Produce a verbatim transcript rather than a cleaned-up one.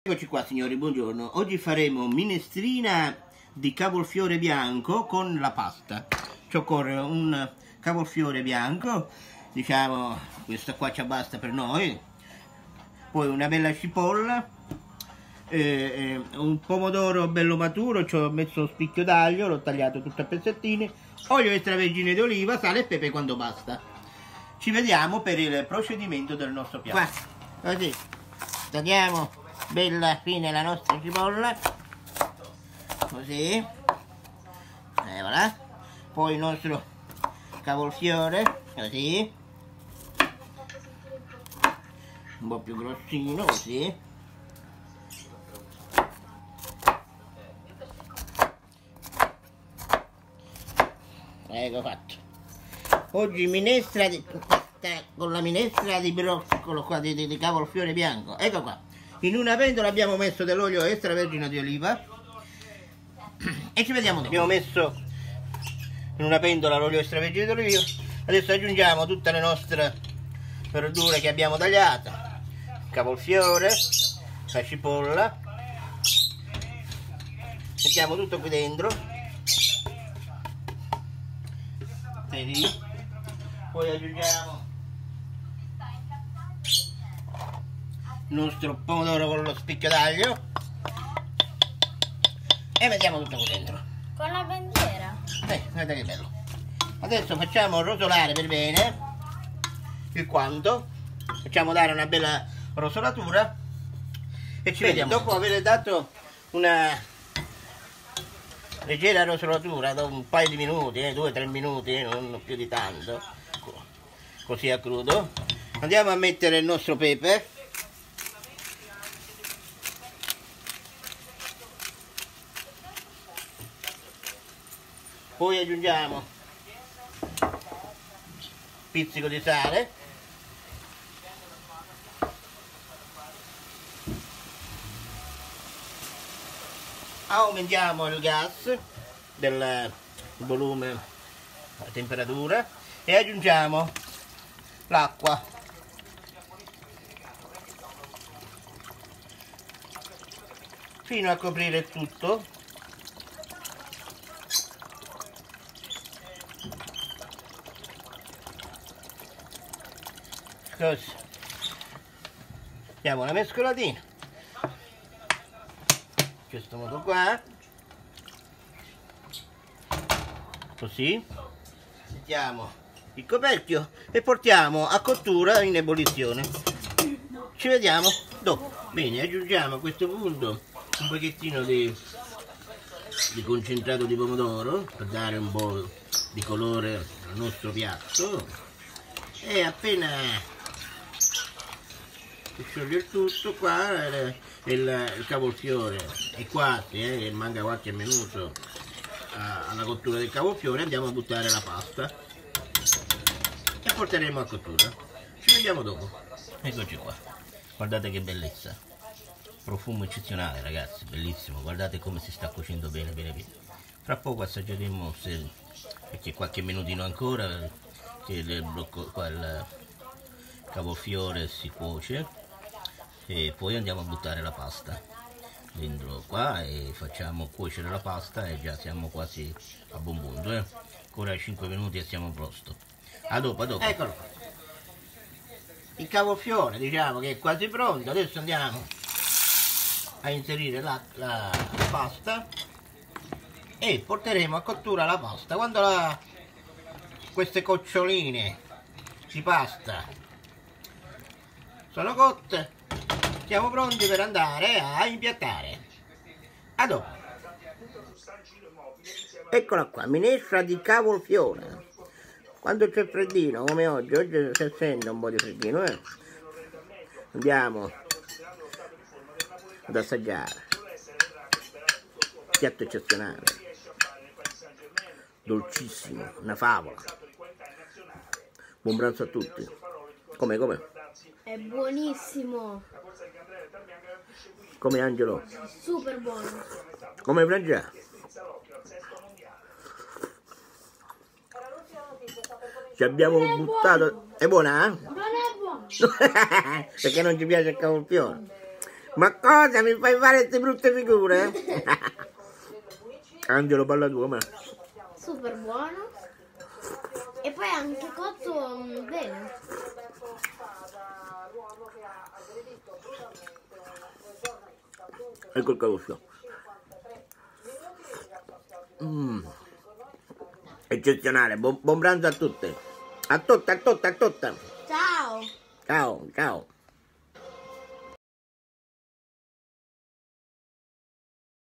Eccoci qua signori, buongiorno. Oggi faremo minestrina di cavolfiore bianco con la pasta. Ci occorre un cavolfiore bianco, diciamo questa qua ci basta per noi, poi una bella cipolla, eh, eh, un pomodoro bello maturo, ci ho messo un spicchio d'aglio, l'ho tagliato tutto a pezzettini, olio extravergine d'oliva, sale e pepe quando basta. Ci vediamo per il procedimento del nostro piatto. Qua, così, tagliamo bella fine la nostra cipolla, così, e voilà. Poi il nostro cavolfiore, così, un po' più grossino, così, ecco fatto. Oggi minestra di, con la minestra di broccolo qua, di, di, di cavolfiore bianco, ecco qua. In una pentola abbiamo messo dell'olio extravergine di oliva e ci vediamo dopo. Abbiamo messo in una pentola l'olio extravergine di oliva, adesso aggiungiamo tutte le nostre verdure che abbiamo tagliato, cavolfiore, la cipolla, mettiamo tutto qui dentro, vedi? Poi aggiungiamo il nostro pomodoro con lo spicchio d'aglio e mettiamo tutto qui dentro con la bandiera. Eh, guarda che bello. Adesso facciamo rosolare per bene il quanto, facciamo dare una bella rosolatura e ci vediamo dopo aver dato una leggera rosolatura da un paio di minuti, eh, due tre minuti, eh, non più di tanto, così a crudo. Andiamo a mettere il nostro pepe, poi aggiungiamo un pizzico di sale, aumentiamo il gas del volume, la temperatura e aggiungiamo l'acqua. Fino a coprire tutto. Così. Diamo una mescolatina. In questo modo qua. Così. Mettiamo il coperchio e portiamo a cottura in ebollizione. Ci vediamo dopo. Bene, aggiungiamo a questo punto un pochettino di, di concentrato di pomodoro per dare un po' di colore al nostro piatto e appena scioglie il tutto qua il, il, il cavolfiore è quasi, eh, che manca qualche minuto alla cottura del cavolfiore, andiamo a buttare la pasta e porteremo a cottura. Ci vediamo dopo. Eccoci qua, guardate che bellezza, profumo eccezionale ragazzi, bellissimo, guardate come si sta cuocendo bene bene bene. Fra poco assaggeremo, se, perché qualche minutino ancora che il, blocco, qua, il cavolfiore si cuoce e poi andiamo a buttare la pasta dentro qua e facciamo cuocere la pasta e già siamo quasi a buon punto, eh? Ancora cinque minuti e siamo a posto. A dopo, a dopo. Eccolo qua. Il cavolfiore diciamo che è quasi pronto, adesso andiamo a inserire la, la, la pasta e porteremo a cottura la pasta. Quando la, queste coccioline di pasta sono cotte, siamo pronti per andare a impiattare. A dopo. Eccola qua, minestra di cavolfiore. Quando c'è freddino come oggi, oggi si sente un po' di freddino, eh? Andiamo ad assaggiare. Piatto eccezionale, dolcissimo, una favola. Buon pranzo a tutti. Come, come? È buonissimo. Come Angelo? Super buono. Come Frangia? Ci abbiamo buttato... È buona, eh? Non è buono. Perché non ci piace il cavolfiore. Ma cosa? Mi fai fare queste brutte figure? Angelo, parla tu, ma. Super buono. E poi anche cotto mm, bene. Ecco il cavolfiore. Mm. Eccezionale, buon, buon pranzo a tutte. A tutte, a tutte, a tutte. Ciao. Ciao, ciao.